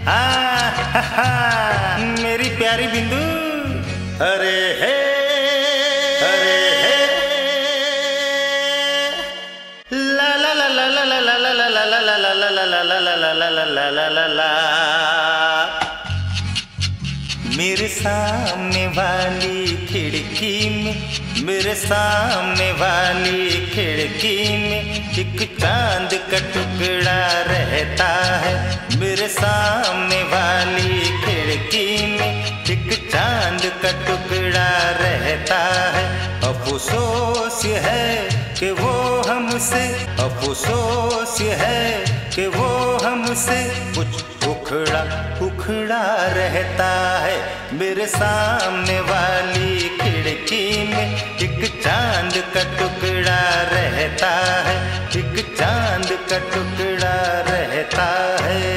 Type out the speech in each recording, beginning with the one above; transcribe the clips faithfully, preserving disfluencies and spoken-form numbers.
आ, हा, हा, मेरी प्यारी बिंदु। अरे हे अरे हे ला ला ला ला ला ला ला ला ला ला ला ला ला ला ला ला ला ला। मेरे सामने वाली खिड़की में मेरे सामने वाली खिड़की में एक चांद का टुकड़ा रहता है। मेरे सामने वाली खिड़की में एक चांद का टुकड़ा रहता है। अफसोस है कि वो हमसे अफसोस है कि वो हमसे कुछ उखड़ा उखड़ा रहता है। मेरे सामने वाली खिड़की में एक चांद का टुकड़ा रहता है। एक चांद का टुकड़ा रहता है।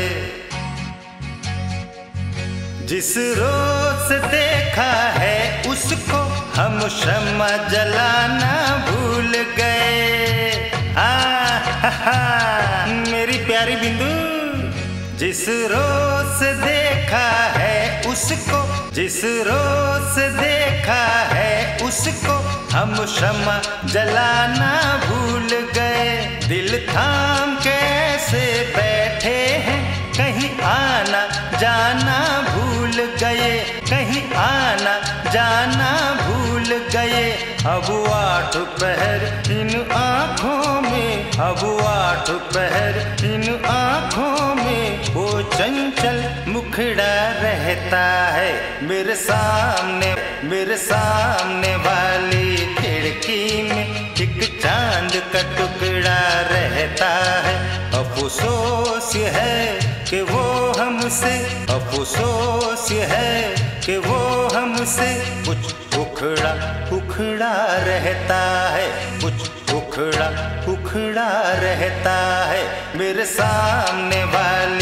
जिस रोज देखा है उसको हम शम्मा जलाना भूल गए। आ, हा, हा, मेरी प्यारी बिंदु। जिस रोज देखा है उसको जिस रोज देखा है उसको हम शम्मा जलाना भूल गए। दिल थाम कैसे बैठे हैं कहीं आना जाना भूल गए। कहीं आना जाना भूल गए। अब आठ पहर इन आँखों में अब आठ पहर इन आँखों में वो चंचल मुखड़ा रहता है। मेरे सामने मेरे सामने वाली खिड़की में एक चांद का टुकड़ा रहता है। अफसोस है कि वो हमसे अफसोस है कि वो हमसे कुछ उखड़ा उखड़ा रहता है। कुछ उखड़ा उखड़ा रहता है। मेरे सामने वाली